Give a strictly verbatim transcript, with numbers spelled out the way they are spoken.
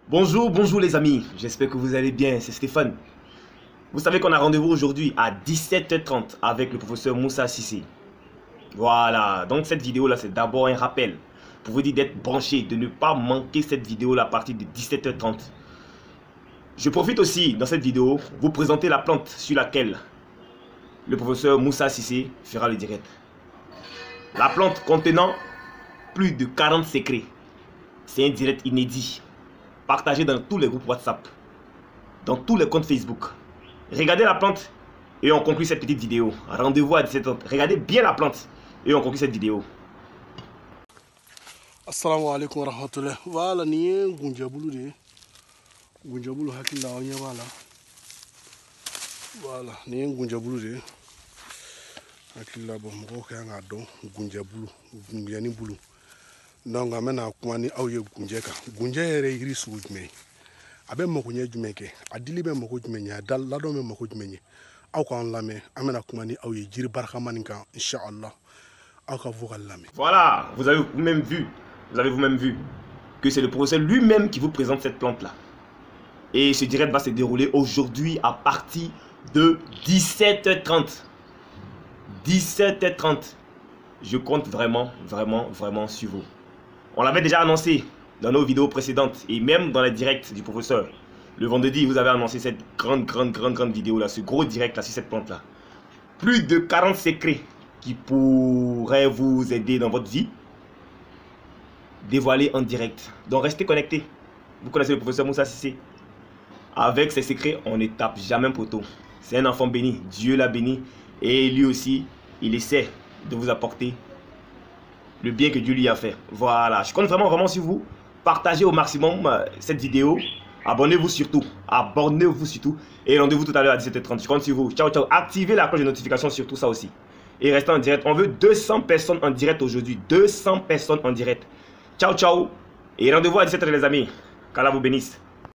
Bonjour, bonjour les amis, j'espère que vous allez bien, c'est Stéphane. Vous savez qu'on a rendez-vous aujourd'hui à dix-sept heures trente avec le professeur Moussa Cissé. Voilà, donc cette vidéo là c'est d'abord un rappel pour vous dire d'être branché, de ne pas manquer cette vidéo là à partir de dix-sept heures trente. Je profite aussi dans cette vidéo vous présenter la plante sur laquelle le professeur Moussa Cissé fera le direct. La plante contenant plus de quarante secrets. C'est un direct inédit. Partagé dans tous les groupes WhatsApp, dans tous les comptes Facebook. Regardez la plante et on conclut cette petite vidéo. Rendez-vous à dix-sept heures trente. Regardez bien la plante et on conclut cette vidéo. Assalamu alaikum wa rahmatullah. Voilà, ni gunjabulu de. Gunjabulu hakila onya wala. Voilà, ni gunjabulu de. Hakila bo mko kanga don gunjabulu, gunjani bulu. Donc amena kumani awye gunjeka. Gunjere iri sujme. Abe moko nye jumeke. Adili be moko jumenya. Dal lado me moko jumenye. Aw ka on lame amena kumani awye jiri baraka maninka inshallah. Aw ka vocal lame. Voilà, vous avez vous-même vu, vous avez vous-même vu que c'est le professeur lui-même qui vous présente cette plante là. Et ce direct va se dérouler aujourd'hui à partir de dix-sept heures trente. dix-sept heures trente. Je compte vraiment, vraiment, vraiment sur vous. On l'avait déjà annoncé dans nos vidéos précédentes et même dans les directs du professeur. Le vendredi, vous avez annoncé cette grande, grande, grande, grande vidéo là, ce gros direct là sur cette plante là. Plus de quarante secrets qui pourraient vous aider dans votre vie, dévoilés en direct. Donc restez connectés. Vous connaissez le professeur Moussa Cissé. Avec ses secrets, on ne tape jamais un poteau. C'est un enfant béni. Dieu l'a béni. Et lui aussi, il essaie de vous apporter le bien que Dieu lui a fait. Voilà, je compte vraiment vraiment sur vous. Partagez au maximum euh, cette vidéo. Abonnez-vous surtout. Abonnez-vous surtout. Et rendez-vous tout à l'heure à dix-sept heures trente. Je compte sur vous. Ciao, ciao. Activez la cloche de notification sur tout ça aussi. Et restez en direct. On veut deux cents personnes en direct aujourd'hui. deux cents personnes en direct. Ciao, ciao. Et rendez-vous à dix-sept heures les amis. Qu'Allah vous bénisse.